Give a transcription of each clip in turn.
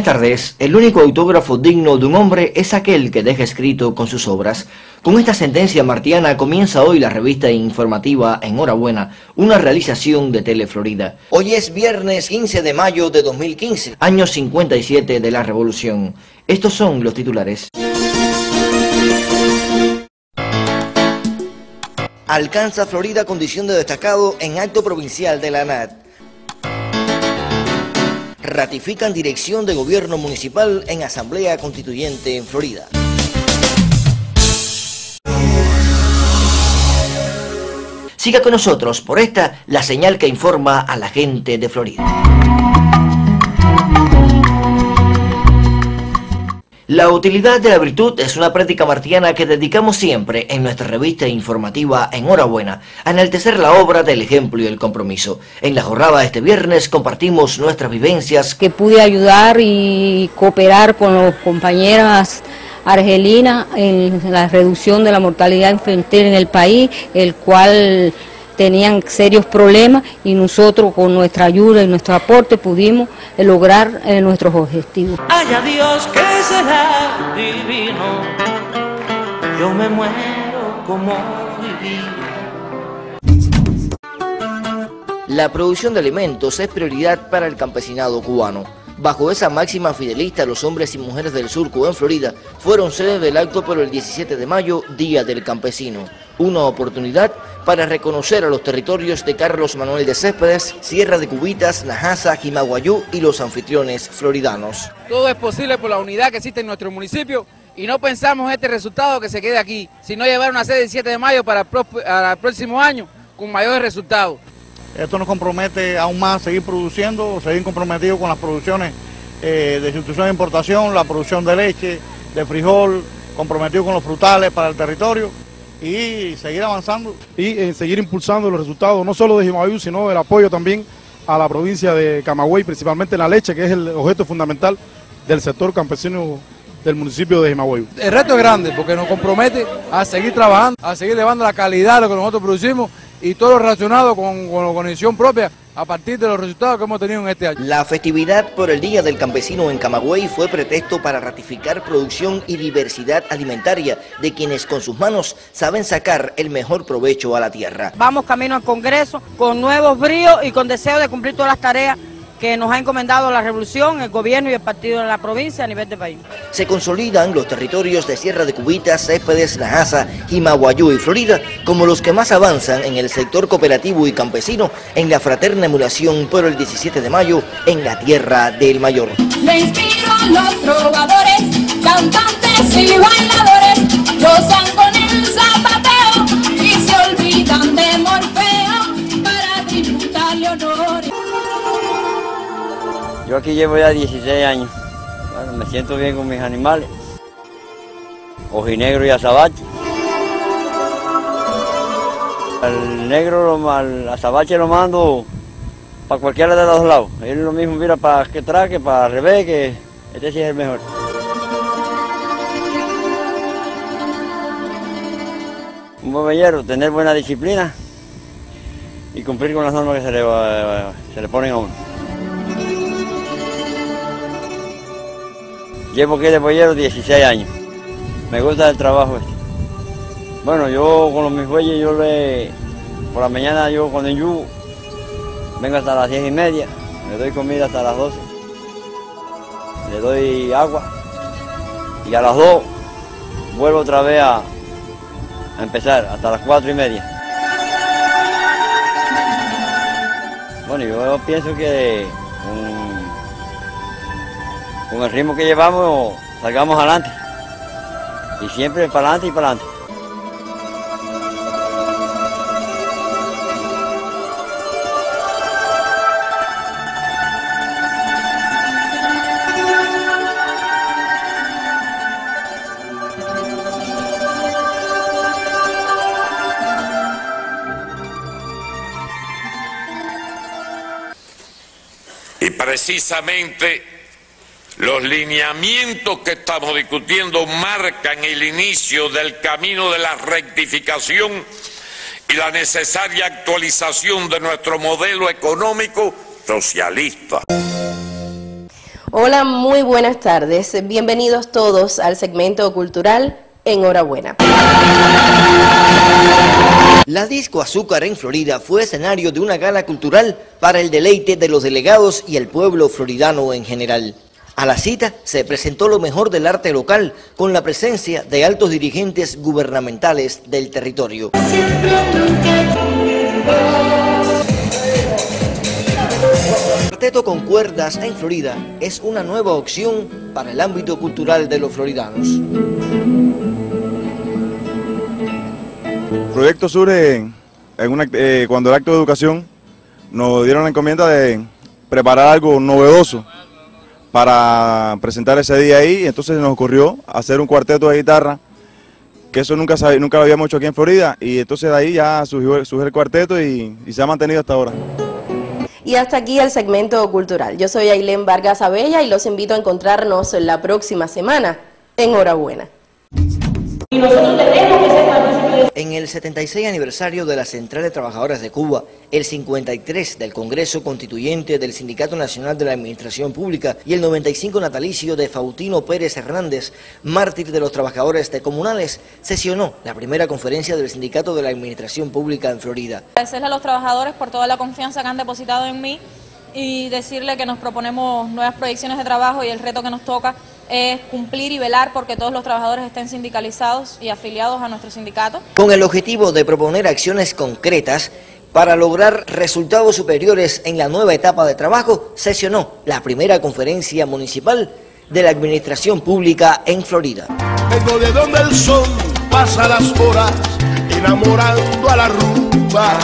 Buenas tardes. El único autógrafo digno de un hombre es aquel que deja escrito con sus obras. Con esta sentencia martiana comienza hoy la revista informativa Enhorabuena, una realización de Teleflorida. Hoy es viernes 15 de mayo de 2015, año 57 de la Revolución. Estos son los titulares. Alcanza Florida condición de destacado en acto provincial de la ANAT. Ratifican dirección de gobierno municipal en Asamblea Constituyente en Florida. Siga con nosotros por esta, la señal que informa a la gente de Florida. La utilidad de la virtud es una práctica martiana que dedicamos siempre en nuestra revista informativa Enhorabuena a enaltecer la obra del ejemplo y el compromiso. En la jornada de este viernes compartimos nuestras vivencias. Que pude ayudar y cooperar con los compañeras argelinas en la reducción de la mortalidad infantil en el país, el cual tenían serios problemas y nosotros con nuestra ayuda y nuestro aporte pudimos lograr nuestros objetivos. Haya Dios que será divino, yo me muero como viví. La producción de alimentos es prioridad para el campesinado cubano. Bajo esa máxima fidelista, los hombres y mujeres del surco en Florida fueron sede del acto por el 17 de mayo, Día del Campesino. Una oportunidad para reconocer a los territorios de Carlos Manuel de Céspedes, Sierra de Cubitas, Najasa, Jimaguayú y los anfitriones floridanos. Todo es posible por la unidad que existe en nuestro municipio y no pensamos este resultado que se quede aquí, sino llevar una sede el 7 de mayo para el próximo año con mayores resultados. Esto nos compromete aún más a seguir produciendo, seguir comprometidos con las producciones de sustitución de importación, la producción de leche, de frijol, comprometidos con los frutales para el territorio y seguir avanzando. Y seguir impulsando los resultados, no solo de Jimaguayú, sino el apoyo también a la provincia de Camagüey, principalmente la leche, que es el objeto fundamental del sector campesino del municipio de Jimaguayú. El reto es grande porque nos compromete a seguir trabajando, a seguir elevando la calidad de lo que nosotros producimos y todo lo relacionado con la organización propia a partir de los resultados que hemos tenido en este año. La festividad por el Día del Campesino en Camagüey fue pretexto para ratificar producción y diversidad alimentaria de quienes con sus manos saben sacar el mejor provecho a la tierra. Vamos camino al Congreso con nuevos bríos y con deseo de cumplir todas las tareas que nos ha encomendado la Revolución, el gobierno y el partido de la provincia a nivel de país. Se consolidan los territorios de Sierra de Cubitas, Céspedes, Najasa, Jimaguayú y Florida como los que más avanzan en el sector cooperativo y campesino en la fraterna emulación por el 17 de mayo en la tierra del Mayor. Le inspiro a los trovadores, cantantes y bailadores, gozan con el zapateo y se olvidan de Morfeo para tributarle honores. Yo aquí llevo ya 16 años, bueno, me siento bien con mis animales, ojinegro y azabache. Al negro, al azabache lo mando para cualquiera de los dos lados, es lo mismo, mira, para que traque, para al revés, que este sí es el mejor. Un bobellero, tener buena disciplina y cumplir con las normas que se le ponen a uno. Llevo aquí de boyero 16 años. Me gusta el trabajo este. Bueno, yo con mis bueyes, por la mañana yo cuando en yugo, vengo hasta las 10:30, le doy comida hasta las 12, le doy agua y a las 2 vuelvo otra vez a empezar hasta las 4:30. Bueno, yo pienso que con el ritmo que llevamos, salgamos adelante. Y siempre para adelante y para adelante. Y precisamente los lineamientos que estamos discutiendo marcan el inicio del camino de la rectificación y la necesaria actualización de nuestro modelo económico socialista. Hola, muy buenas tardes. Bienvenidos todos al segmento cultural Enhorabuena. La Disco Azúcar en Florida fue escenario de una gala cultural para el deleite de los delegados y el pueblo floridano en general. A la cita se presentó lo mejor del arte local con la presencia de altos dirigentes gubernamentales del territorio. El cuarteto con cuerdas en Florida es una nueva opción para el ámbito cultural de los floridanos. El proyecto surge cuando el acto de educación nos dieron la encomienda de preparar algo novedoso para presentar ese día ahí, y entonces nos ocurrió hacer un cuarteto de guitarra, que eso nunca lo habíamos hecho aquí en Florida, y entonces de ahí ya surgió el cuarteto y se ha mantenido hasta ahora. Y hasta aquí el segmento cultural. Yo soy Ailén Vargas Abella y los invito a encontrarnos la próxima semana. Enhorabuena. Y nosotros tenemos que ser partícipes. En el 76 aniversario de la Central de Trabajadores de Cuba, el 53 del Congreso Constituyente del Sindicato Nacional de la Administración Pública y el 95 natalicio de Faustino Pérez Hernández, mártir de los trabajadores comunales, sesionó la primera conferencia del Sindicato de la Administración Pública en Florida. Agradecerle a los trabajadores por toda la confianza que han depositado en mí y decirle que nos proponemos nuevas proyecciones de trabajo y el reto que nos toca es cumplir y velar porque todos los trabajadores estén sindicalizados y afiliados a nuestro sindicato. Con el objetivo de proponer acciones concretas para lograr resultados superiores en la nueva etapa de trabajo, sesionó la primera conferencia municipal de la Administración Pública en Florida. Vengo de donde el sol pasa las horas, enamorando a la rumba.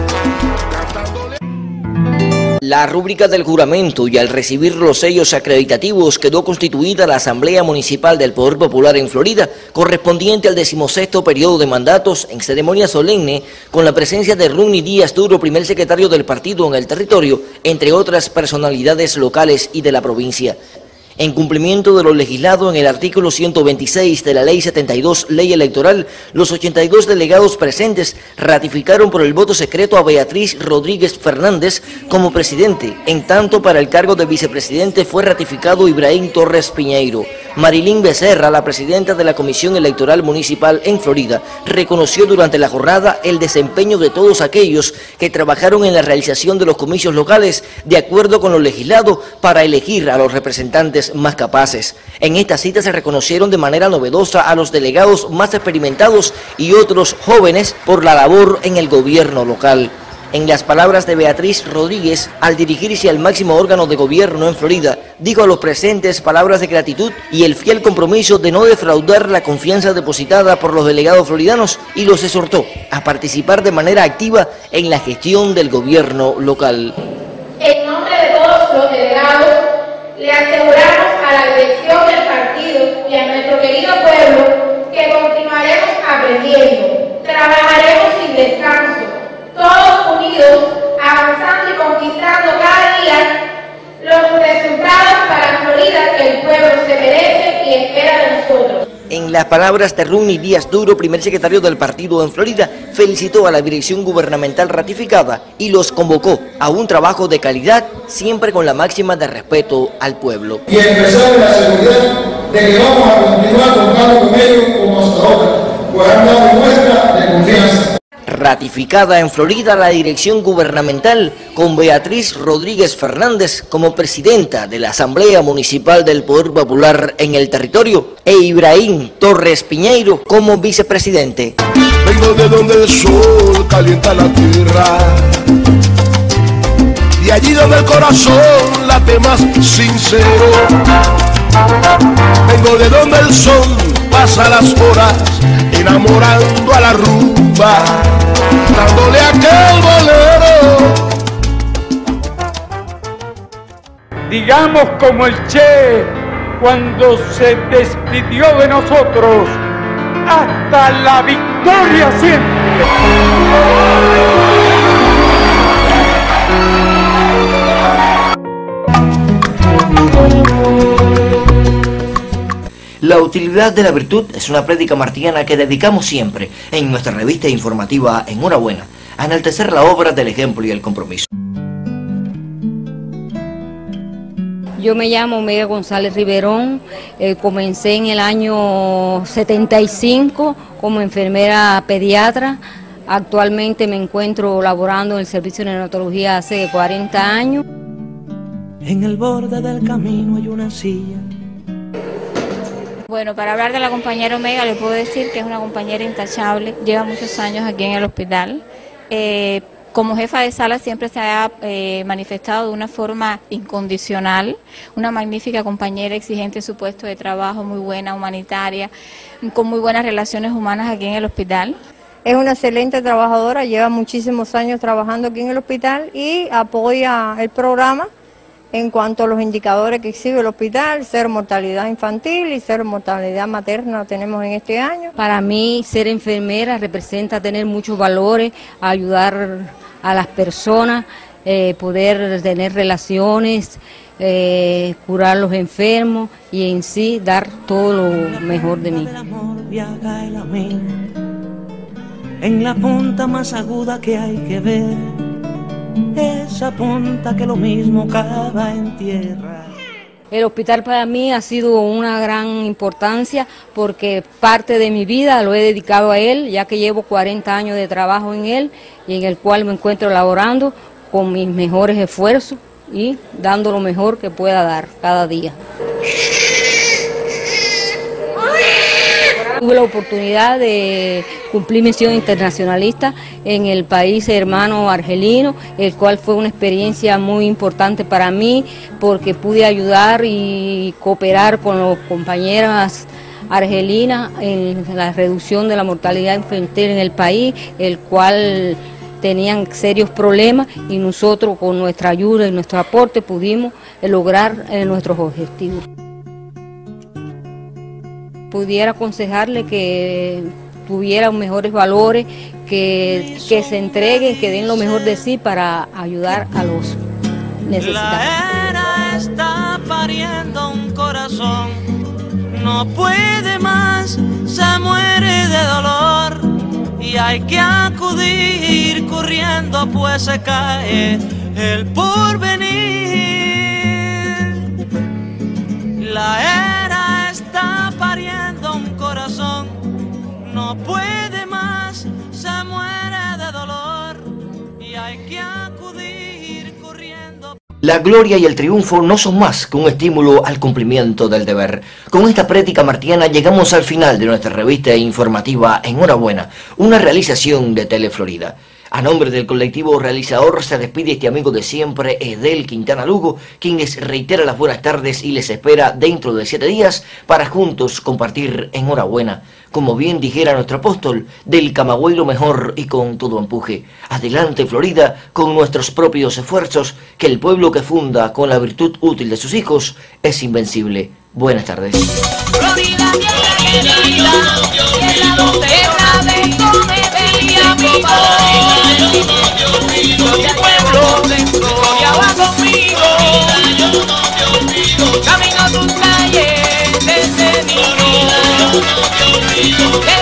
La rúbrica del juramento y al recibir los sellos acreditativos quedó constituida la Asamblea Municipal del Poder Popular en Florida, correspondiente al 16º periodo de mandatos en ceremonia solemne con la presencia de Rodney Díaz Duro, primer secretario del partido en el territorio, entre otras personalidades locales y de la provincia. En cumplimiento de lo legislado en el artículo 126 de la Ley 72, Ley Electoral, los 82 delegados presentes ratificaron por el voto secreto a Beatriz Rodríguez Fernández como presidente, en tanto para el cargo de vicepresidente fue ratificado Ibrahim Torres Piñeiro. Marilyn Becerra, la presidenta de la Comisión Electoral Municipal en Florida, reconoció durante la jornada el desempeño de todos aquellos que trabajaron en la realización de los comicios locales de acuerdo con lo legislado para elegir a los representantes más capaces. En esta cita se reconocieron de manera novedosa a los delegados más experimentados y otros jóvenes por la labor en el gobierno local. En las palabras de Beatriz Rodríguez, al dirigirse al máximo órgano de gobierno en Florida, dijo a los presentes palabras de gratitud y el fiel compromiso de no defraudar la confianza depositada por los delegados floridanos y los exhortó a participar de manera activa en la gestión del gobierno local. En nombre de todos los delegados, le aseguramos a la dirección del partido y a nuestro querido pueblo que continuaremos aprendiendo, trabajaremos sin descanso, todos unidos, avanzando y conquistando cada día los resultados para Florida que el pueblo se merece y espera de nosotros. En las palabras de Rodney Díaz Duro, primer secretario del partido en Florida, felicitó a la dirección gubernamental ratificada y los convocó a un trabajo de calidad, siempre con la máxima de respeto al pueblo. Y expresar la seguridad de que vamos a continuar contando con ellos como hasta ahora, pues han dado muestra de confianza. Ratificada en Florida la dirección gubernamental con Beatriz Rodríguez Fernández como presidenta de la Asamblea Municipal del Poder Popular en el territorio e Ibrahim Torres Piñeiro como vicepresidente. Vengo de donde el sol calienta la tierra y allí donde el corazón late más sincero. Vengo de donde el sol pasa las horas enamorando a la rumba, dándole aquel bolero. Digamos como el Che cuando se despidió de nosotros, hasta la victoria siempre. La utilidad de la virtud es una prédica martiana que dedicamos siempre en nuestra revista informativa Enhorabuena a enaltecer la obra del ejemplo y el compromiso. Yo me llamo Omega González Riverón, comencé en el año 75 como enfermera pediatra. Actualmente me encuentro laborando en el servicio de neonatología hace 40 años. En el borde del camino hay una silla. Bueno, para hablar de la compañera Omega le puedo decir que es una compañera intachable, lleva muchos años aquí en el hospital. Como jefa de sala siempre se ha manifestado de una forma incondicional, una magnífica compañera exigente en su puesto de trabajo, muy buena, humanitaria, con muy buenas relaciones humanas aquí en el hospital. Es una excelente trabajadora, lleva muchísimos años trabajando aquí en el hospital y apoya el programa en cuanto a los indicadores que exhibe el hospital, cero mortalidad infantil y cero mortalidad materna tenemos en este año. Para mí ser enfermera representa tener muchos valores, ayudar a las personas, poder tener relaciones, curar a los enfermos y en sí dar todo lo mejor de mí. En la punta más aguda que hay que ver, esa punta que lo mismo cava en tierra. El hospital para mí ha sido una gran importancia porque parte de mi vida lo he dedicado a él, ya que llevo 40 años de trabajo en él y en el cual me encuentro laborando con mis mejores esfuerzos y dando lo mejor que pueda dar cada día. Tuve la oportunidad de cumplir misión internacionalista en el país hermano argelino, el cual fue una experiencia muy importante para mí porque pude ayudar y cooperar con los compañeras argelinas en la reducción de la mortalidad infantil en el país, el cual tenían serios problemas y nosotros con nuestra ayuda y nuestro aporte pudimos lograr nuestros objetivos. Pudiera aconsejarle que tuvieran mejores valores, que se entreguen, que den lo mejor de sí para ayudar a los necesitados. La era está pariendo un corazón, no puede más, se muere de dolor y hay que acudir corriendo pues se cae el porvenir. La era está pariendo un corazón, no puede más, se muere de dolor y hay que acudir corriendo. La gloria y el triunfo no son más que un estímulo al cumplimiento del deber. Con esta prédica martiana llegamos al final de nuestra revista informativa Enhorabuena, una realización de Teleflorida. A nombre del colectivo realizador se despide este amigo de siempre, Edel Quintana Lugo, quien les reitera las buenas tardes y les espera dentro de 7 días para juntos compartir Enhorabuena. Como bien dijera nuestro apóstol, del Camagüey lo mejor y con todo empuje. Adelante Florida, con nuestros propios esfuerzos, que el pueblo que funda con la virtud útil de sus hijos es invencible. Buenas tardes. Florida, tierra querida, tierra donde una vez cometía mi Gloria pueblo dentro, gloria va conmigo. Camino tus calles desde niño.